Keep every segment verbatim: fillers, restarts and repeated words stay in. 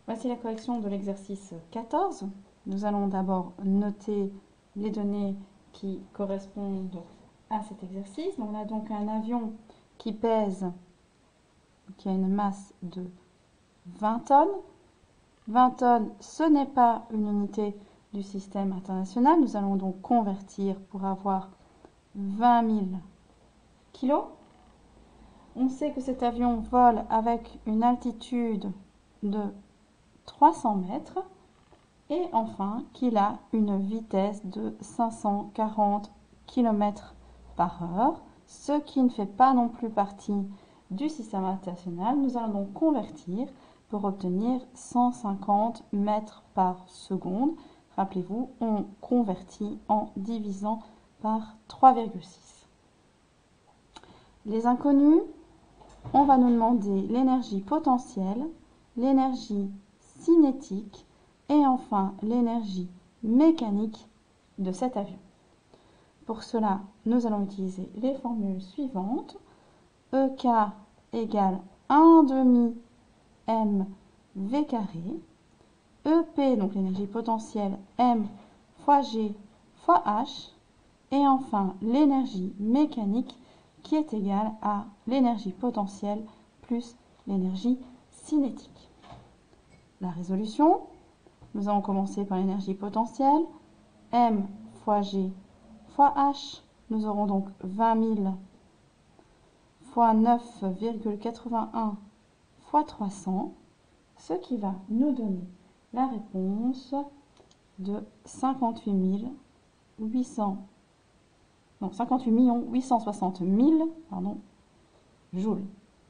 Voici la correction de l'exercice quatorze. Nous allons d'abord noter les données qui correspondent à cet exercice. On a donc un avion qui pèse, qui a une masse de vingt tonnes. vingt tonnes, ce n'est pas une unité du système international. Nous allons donc convertir pour avoir vingt mille kilos. On sait que cet avion vole avec une altitude de trois cents mètres et enfin qu'il a une vitesse de cinq cent quarante kilomètres par heure, ce qui ne fait pas non plus partie du système international. Nous allons donc convertir pour obtenir cent cinquante mètres par seconde. Rappelez-vous, on convertit en divisant par trois virgule six. Les inconnus, on va nous demander l'énergie potentielle, l'énergie cinétique et enfin l'énergie mécanique de cet avion. Pour cela, nous allons utiliser les formules suivantes. E K égale un demi m v carré. E P, donc l'énergie potentielle, m fois g fois h. Et enfin l'énergie mécanique qui est égale à l'énergie potentielle plus l'énergie cinétique. La résolution, nous allons commencer par l'énergie potentielle, m fois g fois h, nous aurons donc vingt mille fois neuf virgule quatre-vingt-un fois trois cents, ce qui va nous donner la réponse de cinquante-huit mille huit cents, non, cinquante-huit millions huit cent soixante mille pardon, joules.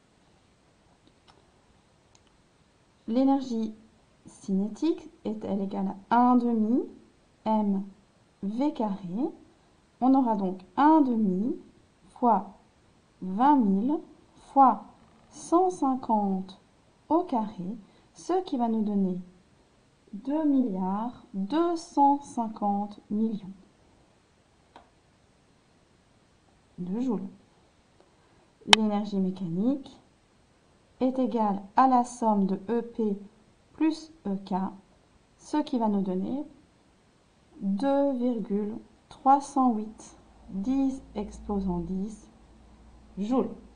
L'énergie cinétique est elle égale à un demi m v carré. On aura donc un demi fois vingt mille fois cent cinquante au carré, ce qui va nous donner deux milliards deux cent cinquante millions de joules. L'énergie mécanique est égale à la somme de E P plus E K, ce qui va nous donner deux virgule trois cent huit dix exposant dix joules.